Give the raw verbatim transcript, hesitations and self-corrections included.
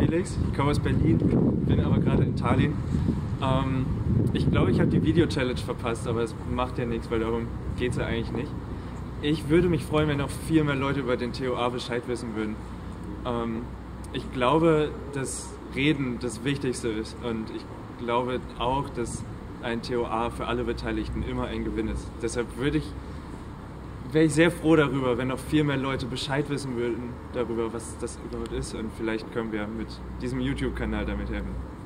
Felix, ich komme aus Berlin, bin aber gerade in Tallinn. Ähm, ich glaube, ich habe die Video-Challenge verpasst, aber es macht ja nichts, weil darum geht es ja eigentlich nicht. Ich würde mich freuen, wenn noch viel mehr Leute über den T O A Bescheid wissen würden. Ähm, ich glaube, dass Reden das Wichtigste ist und ich glaube auch, dass ein T O A für alle Beteiligten immer ein Gewinn ist. Deshalb würde ich wäre ich sehr froh darüber, wenn noch viel mehr Leute Bescheid wissen würden darüber, was das überhaupt ist und vielleicht können wir mit diesem YouTube-Kanal damit helfen.